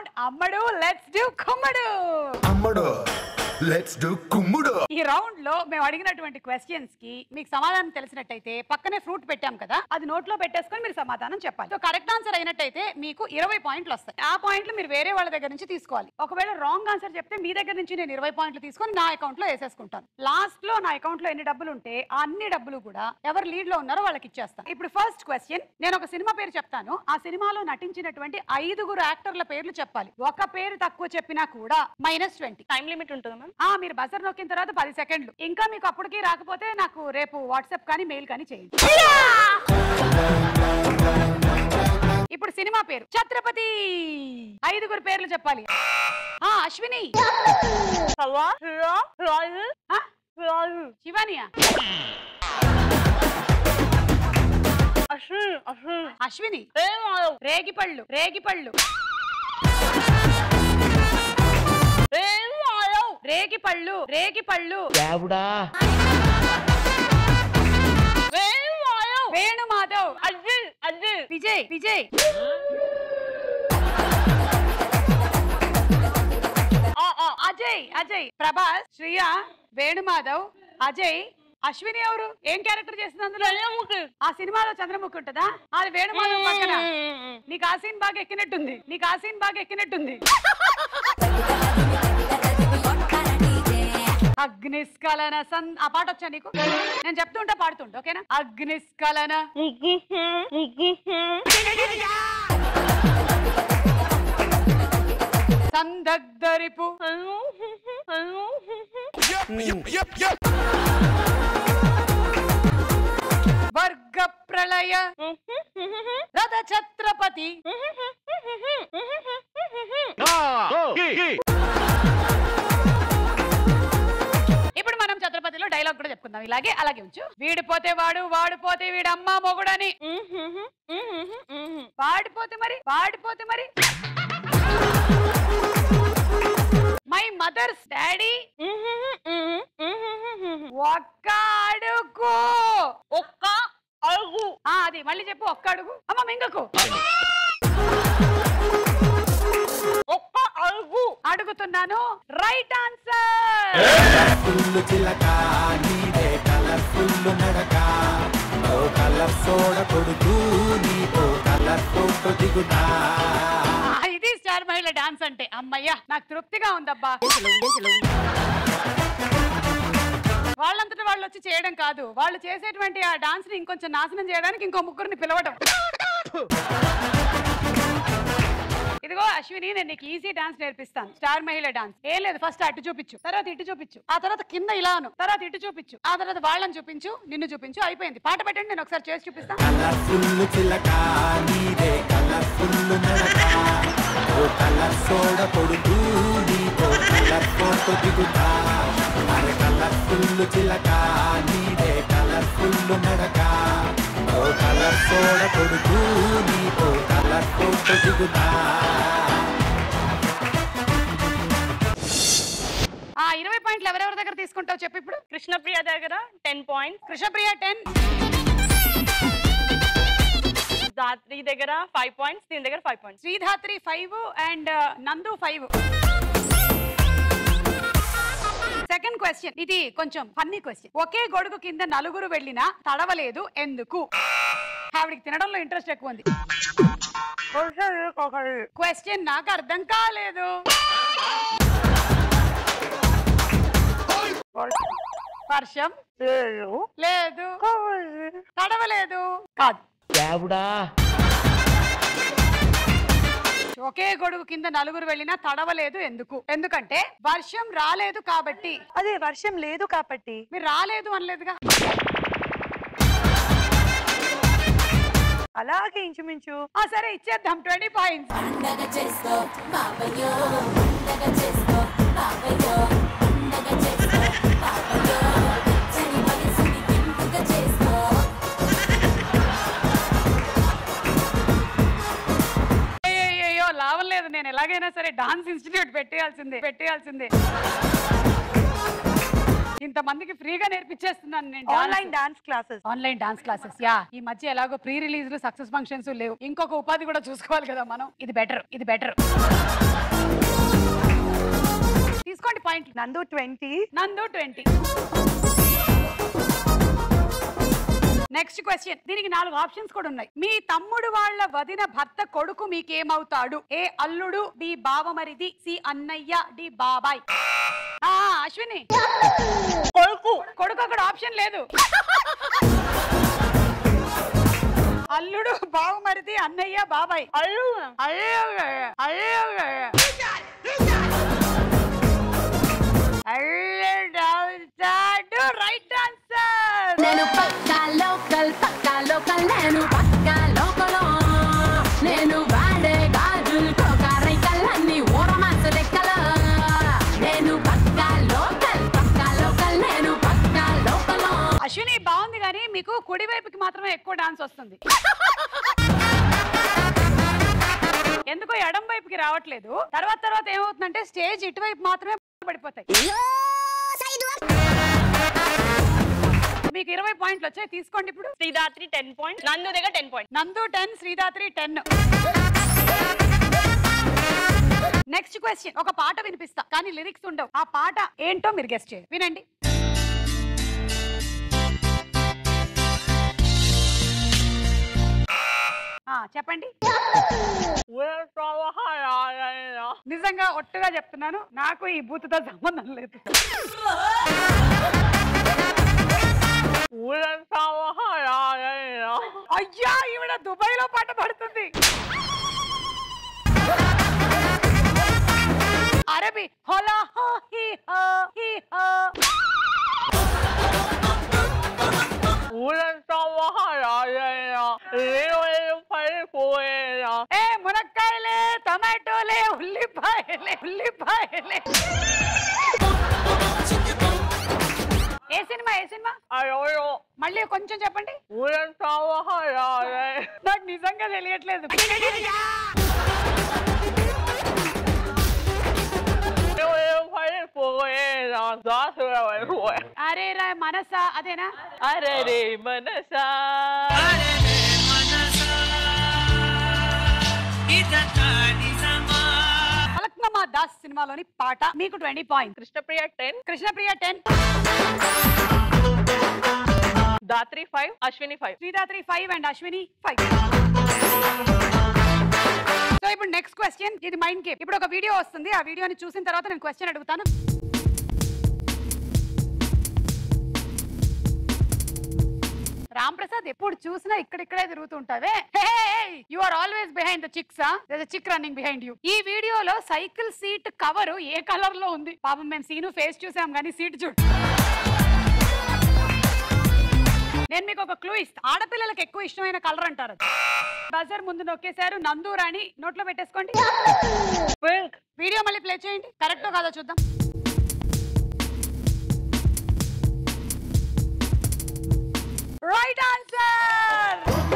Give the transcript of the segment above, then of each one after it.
Round అమ్మడు let's do కుమ్మడు. అమ్మడు let's do కుమ్ముడు. ఈ రౌండ్ లో మేము అడిగినటువంటి క్వశ్చన్స్ కి మీకు సమాధానం తెలిసినట్టయితే పక్కనే ఫ్రూట్ పెట్టాం కదా, అది నోట్లో పెట్టేసుకొని మీరు సమాధానం చెప్పాలి. సో కరెక్ట్ ఆన్సర్ అయినట్టయితే మీకు 20 పాయింట్లు వస్తాయి. ఆ పాయింట్లు మీరు వేరే వాళ్ళ దగ్గర నుంచి తీసుకోవాలి. ఒకవేళ రాంగ్ ఆన్సర్ చెప్తే మీ దగ్గర నుంచి నేను 20 పాయింట్లు తీసుకొని నా అకౌంట్ లో వేసేసుకుంటాను. లాస్ట్ లో నా అకౌంట్ లో ఎన్ని డబ్బులు ఉంటే ఆ అన్ని డబ్బులు కూడా ఎవరు లీడ్ లో ఉన్నారో వాళ్ళకి ఇచ్చేస్తాను. ఇప్పుడు ఫస్ట్ క్వశ్చన్, నేను ఒక సినిమా పేరు చెప్తాను. ఆ సినిమాలో నటించినటువంటి 5 యాక్టర్ల పేర్లు చెప్పాలి. ఒక పేరు తక్కువ చెప్పినా కూడా -20. టైం లిమిట్ ఉంటుందా? మీరు బజర్ నొక్కిన తర్వాత 10 సెకండ్లు. ఇంకా మీకు అప్పటికి రాకపోతే నాకు రేపు వాట్సాప్ కానీ మెయిల్ కానీ చేయండి. ఇప్పుడు సినిమా పేరు ఛత్రపతి. 5 పేర్లు చెప్పాలి. అశ్విని, శివానియా, అశ్విని, రేగిపళ్ళు, రేగిపళ్ళు, రేగిపళ్ళు, రేగిపళ్ళు, వేణుమాధవ్, విజయ్, విజయ్, అజయ్, అజయ్, ప్రభాస్, శ్రియా, వేణుమాధవ్, అజయ్, అశ్విని ఎవరు? ఏం క్యారెక్టర్ చేస్తుంది అందులో? ఆ సినిమాలో చంద్రముఖి ఉంటదా? అది వేణుమాధవ్ పక్కన. నీకు ఆ సీన్ బాగా ఎక్కినట్టుంది, నీకు ఆ సీన్ బాగా ఎక్కినట్టుంది. అగ్నిస్కలన ఆ పాట వచ్చా నీకు? నేను చెప్తుంటా పాడుతుంటా, ఓకేనా? అగ్నిస్కలన సందగ్ధరిపు వర్గ ప్రళయ రథ ఛత్రపతి. ఇప్పుడు మనం ఛత్రపతిలో డైలాగ్ కూడా చెప్పుకుందాం. ఇలాగే అలాగే ఉంచు. వీడిపోతే వాడు, వాడిపోతే వీడమ్మ మొగుడని. వాడిపోతే మరి, వాడిపోతే మరి మై మదర్స్ డాడీ. ఒక్క అడుగు, ఒక్క అడుగు. అది మళ్ళీ చెప్పు. ఒక్క అడుగు. అమ్మ మింగకు. ఒక్క అడుగు అడుగుతున్నాను. Right answer. ఇది స్టార్ మహిళ డాన్స్ అంటే. అమ్మయ్యా, నాకు తృప్తిగా ఉందబ్బా. వాళ్ళంతటా వాళ్ళు వచ్చి చేయడం కాదు, వాళ్ళు చేసేటువంటి ఆ డాన్స్ ని ఇంకొంచెం నాశనం చేయడానికి ఇంకో ముగ్గురిని పిలవడం. ఇదిగో అశ్విని, నేను నీకు ఈజీ డాన్స్ నేర్పిస్తాను. స్టార్ మహిళ డాన్స్. ఏం లేదు, ఫస్ట్ అటు చూపించు, తర్వాత ఇటు చూపించు, ఆ తర్వాత కింద ఇలాను, తర్వాత ఇటు చూపించు, ఆ తర్వాత వాళ్ళని చూపించు, నిన్ను చూపించు, అయిపోయింది. పాట పెట్టండి, నేను ఒకసారి చేసి చూపిస్తాను. ఆ 20 పాయింట్లు ఎవరెవరి దగ్గర తీసుకుంటావు చెప్పు ఇప్పుడు. కృష్ణప్రియ దగ్గర 10 పాయింట్స్. కృష్ణప్రియ 10, ధాత్రి దగ్గర 5 పాయింట్స్, దీని దగ్గర 5 పాయింట్స్. శ్రీధాత్రి 5 అండ్ నందు 5. సెకండ్ క్వశ్చన్, ఇది కొంచెం ఫన్నీ క్వశ్చన్. ఒకే గొడుగు కింద 4 వెళ్ళినా తడవలేదు ఎందుకు? ఆవిడికి తినడంలో ఇంట్రెస్ట్ ఎక్కువ ఉంది. క్వశ్చన్ నాకు అర్థం కాలేదు. వర్షం లేదు, తడవలేదు కాదు. ఒకే గొడుగు కింద 4 వెళ్ళినా తడవలేదు ఎందుకు? ఎందుకంటే వర్షం రాలేదు కాబట్టి. అదే వర్షం లేదు కాబట్టి. మీరు రాలేదు అనలేదుగా. అలాగే ఇంచుమించు. సరే ఇచ్చేద్దాం 20 పాయింట్స్. అయ్యో లాభం లేదు, నేను ఎలాగైనా సరే డాన్స్ ఇన్స్టిట్యూట్ పెట్టేయాల్సిందే. ఇంతమందికి ఫ్రీగా నేర్పించేస్తున్నాను నేను. Online dance classes. యా, ఈ మధ్య ఎలాగో ప్రీ రిలీజ్ సక్సెస్ ఫంక్షన్స్ లేవు, ఇంకొక ఉపాధి కూడా చూసుకోవాలి కదా మనం. ఇది బెటర్. తీసుకోండి పాయింట్. నందు 20. నందు 20. Next question. దీనికి 4 ఆప్షన్స్ కూడా ఉన్నాయి. మీ తమ్ముడు వాళ్ళ వదిన భర్త కొడుకు మీకేమవుతాడు? ఏ అల్లుడు, బి బావమరిది, సి అన్నయ్య, డి బాబాయ్. అశ్విని కొడుకు. కొడుకు అక్కడ ఆప్షన్ లేదు. అల్లుడు, బావమరిది, అన్నయ్య, బాబాయ్. Right answer. నేను పక్కా లోకల్ నేను పక్కా లోకలో నేను వాడే గాజులు కోకారైకల్ అన్ని ఊరమాస లెక్కలో నేను పక్కా లోకల్ నేను పక్కా లోకలో. అశ్విని బాగుంది కానీ మీకు కుడి వైపుకి మాత్రమే ఎక్కువ డాన్స్ వస్తుంది. ఎందుకో ఎడం వైపుకి రావట్లేదు. తర్వాత ఏమవుతుందంటే స్టేజ్ ఇటువైపు మాత్రమే పడిపోతాయి. మీకు 20 పాయింట్లు వచ్చాయి. తీసుకోండి ఇప్పుడు. శ్రీదాత్రి 10 పాయింట్స్, నందు దగ్గర 10 పాయింట్స్. నందు 10, శ్రీదాత్రి 10. Next question. ఒక పాట వినిపిస్తా కానీ లిరిక్స్ ఉండవు. ఆ పాట ఏంటో మీరు గెస్ట్ చేయండి. వినండి. చెప్పండి. నిజంగా ఒట్టుగా చెప్తున్నాను, నాకు ఈ బూతుతో సంబంధం లేదు. అయ్యా, ఈవిడ దుబాయ్ లో పాట పడుతుంది. అరబీ. హోలా హో హీ హో హీ హో. ఏ మునక్కాయలే, టమాటోలే, ఉల్లిపాయలే. ఏ సినిమా? మళ్ళీ కొంచెం చెప్పండి. నాకు నిజంగా తెలియట్లేదు. అరే రా మనసా, అదేనా? అరే రే మనసా. ఫలక్నామా దాస్ సినిమాలోని పాట. మీకు 20 points. Krishnapriya 10. Krishnapriya 10. Dhatri 5, Ashwini 5. Sridhatri 5 and Ashwini 5. So ఇప్పుడు నెక్స్ట్ క్వశ్చన్. ఇది మైండ్ గేమ్. ఇప్పుడు ఒక వీడియో వస్తుంది. ఆ వీడియోని చూసిన తర్వాత నేను క్వశ్చన్ అడుగుతాను. రామ్ ప్రసాద్ ఎప్పుడు చూసినా ఇక్కడిక్కడే తిరుగుతుంటావే. You are always behind the chicks. There is a chick running behind you. ఈ వీడియోలో సైకిల్ సీట్ కవర్ ఏ కలర్ లో ఉంది? పాపం మేము సీను ఫేస్ చూసాం కానీ సీట్ చూడు. నేను మీకు ఒక క్లూ ఇస్తా. ఆడపిల్లలకు ఎక్కువ ఇష్టమైన కలర్ అంటారు. బజర్ ముందు నొక్కేశారు. నందు రాణి నోట్లో పెట్టేసుకోండి. వీడియో మళ్ళీ ప్లే చేయండి. కరెక్టో కాదో చూద్దాం. Right answer.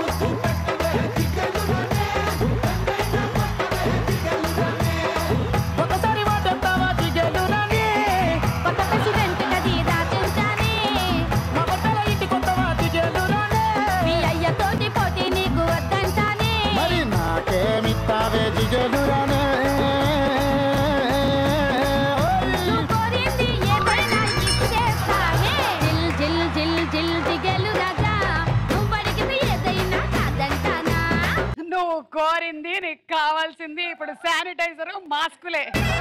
ఒకసారి వాటంతావా దిగలురాని కొత్త ప్రెసిడెంట్ కది దాచించాని మా కొత్తల ఇంటి కొత్తవా దిగలురాని మీ అయ్యతోటి పోటీ నీకు వద్దంటాని మరి నాకేమిస్తావే దిగలురాని నువ్వు కోరింది ఏదైనా ఇచ్చేస్తానే జిల్ జిల్ జిల్ జిల్ దిగలు రాజా నువ్వు అడిగింది ఏదైనా కాదంటానా నువ్వు కోరింది, నీకు కావాల్సింది ఇప్పుడు శానిటైజర్, మాస్కులే.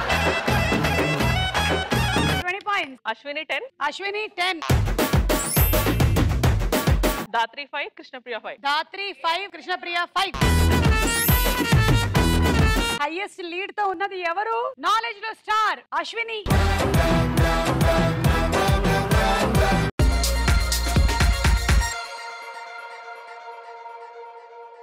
20 points. Ashwini 10. Ashwini 10. Dhatri 5, Krishnapriya 5. Dhatri 5, Krishnapriya 5. Highest lead తో ఉన్నది ఎవరు? నాలెడ్జ్ లో స్టార్ అశ్విని.